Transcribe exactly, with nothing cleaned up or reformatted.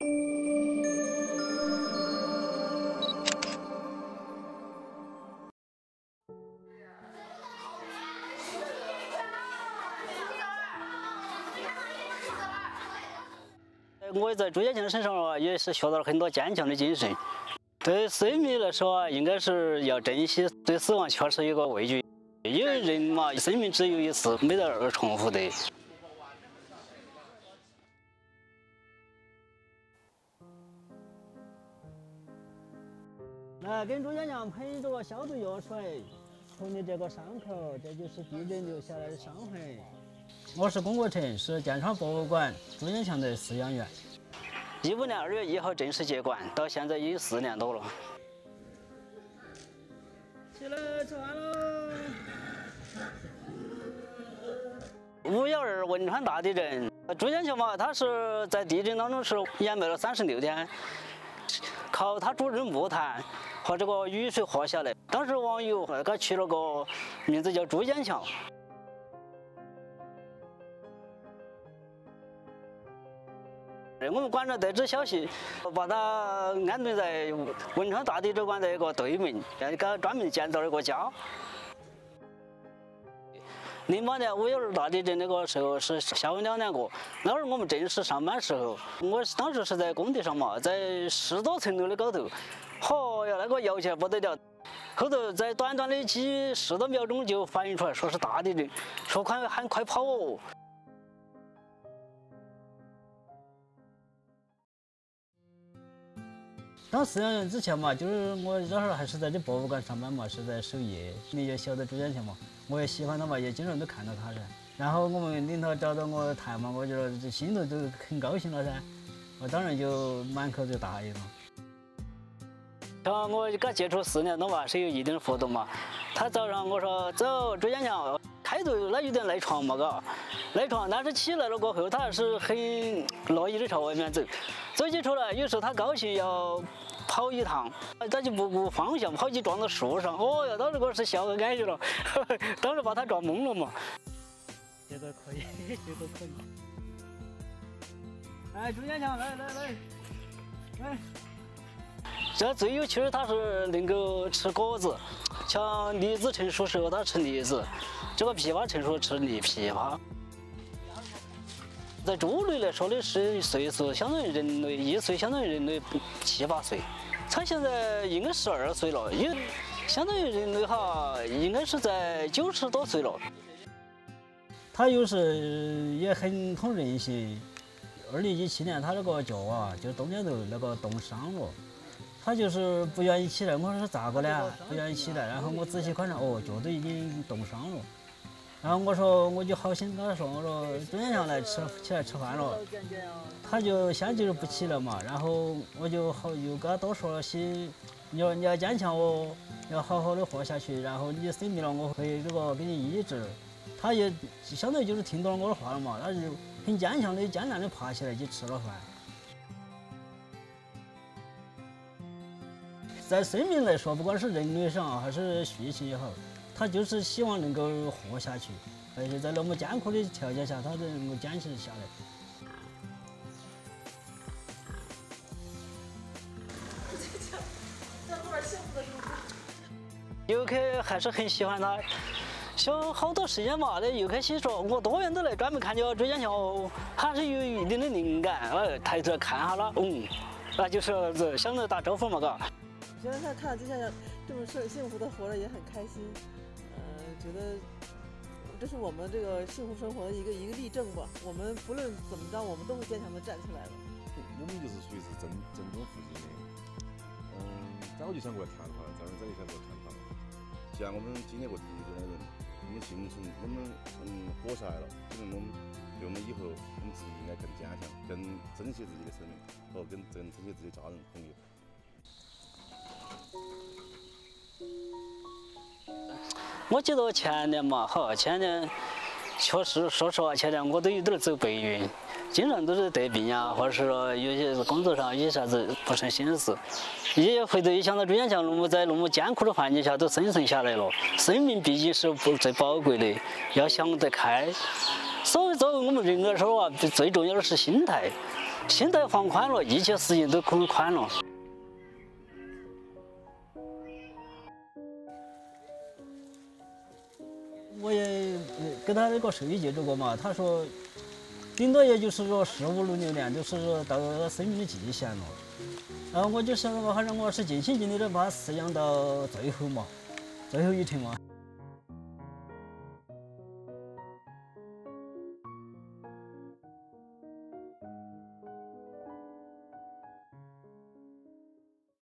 我在朱家强身上啊，也是学到了很多坚强的精神。对生命来说啊，应该是要珍惜；对死亡确实有个畏惧。因为人嘛，生命只有一次，没得二重复的。来，跟朱家强喷这个消毒药水，涂你这个伤口，这就是地震留下来的伤痕。我是龚国成，是建昌博物馆朱家强的饲养员。一五年二月一号正式接管，到现在已经四年多了。起来，吃饭喽！五幺二汶川大地震，朱家强嘛，他是在地震当中是掩埋了三十六天，靠他主人木炭和这个雨水活下来。当时网友给他取了个名字叫朱坚强。我们馆长得知消息，把他安顿在汶川大地震馆的一个对门，给他专门建造了一个家。零八年五幺二大地震那个时候是下午两点过，那会儿我们正式上班时候，我当时是在工地上嘛，在十多层楼的高头，嚯呀，那个摇起来不得了。后头在短短的几十多秒钟就反应出来，说是大地震，说快喊快跑哦。当饲养员之前嘛，就是我那会儿还是在这博物馆上班嘛，是在守夜。你也晓得朱家强嘛，我也喜欢他嘛，也经常都看到他噻。然后我们领导找到我谈嘛，我觉得这心头就很高兴了噻，我当然就满口就答应了。像我跟他接触四年多嘛，是有一定的互动嘛。他早上我说走，朱家强，开头那有点赖床嘛，嘎，赖床，但是起来了过后，他还是很乐意的朝外面走。走起出来，有时候他高兴要跑一趟，他就不顾方向，跑起撞到树上。哦哟，当时我是笑个安逸了，当时把他撞懵了嘛。这个可以，这个可以。哎，朱家强，来来来，来。这最有趣的，他是能够吃果子，像梨子成熟时候他吃梨子，这个枇杷成熟吃梨枇杷。在猪类来说的是岁数相当于人类一岁，相当于人类七八岁。他现在应该十二岁了，也相当于人类哈，应该是在九十多岁了。他有时也很通人性。二零一七年他那个脚啊，就冬天头那个冻伤了。他就是不愿意起来，我说是咋个呢？不愿意起来，然后我仔细观察，哦，脚都已经冻伤了。然后我说，我就好心跟他说，我说朱家强来吃起来吃饭了，他就先就是不起来嘛。然后我就好又跟他多说了些，你要你要坚强哦，要好好的活下去。然后你生病了，我会这个给你医治。他也相当于就是听懂了我的话了嘛，他就很坚强的、艰难的爬起来就吃了饭。在生命来说，不管是人类上还是畜生也好，他就是希望能够活下去，而且在那么艰苦的条件下，他都能够坚持下来。 这后边幸福的时候， 游客还是很喜欢他。像好多时间嘛，那游客心说，我多远都来专门看见朱家强哦，还是有一定的灵感。哎，抬头看下了，嗯，那就是想着打招呼嘛，嘎。 现在看看朱家强这么幸幸福的活着也很开心，呃，觉得这是我们这个幸福生活的一个一个例证吧。我们不论怎么着，我们都会坚强的站出来的。 我们就是属于是正正宗附近的，嗯，早就想过来看他了，早早就想过来看他了。像我们经历过地震的人，我们幸存，我们嗯活下来了，可能我们对我们以后我们自己应该更坚强，更珍惜自己的生命，和更更珍惜自己的家人朋友。 我记得前年嘛，好，前年确实，说实话，前年我都有点走背运，经常都是得病呀，或者是说有些工作上有啥子不顺心事，一回头一想到朱家强那么在那么艰苦的环境下都生存下来了，生命毕竟是不最宝贵的，要想得开。所以作为我们人来说啊，最重要的是心态。 心态放宽了，一切事情都可能宽了。我也跟他那个兽医接触过嘛，他说，顶多也就是说十五六年，就是说到生命的极限了。然后我就想，我反正我是尽心尽力的把它饲养到最后嘛，最后一程嘛。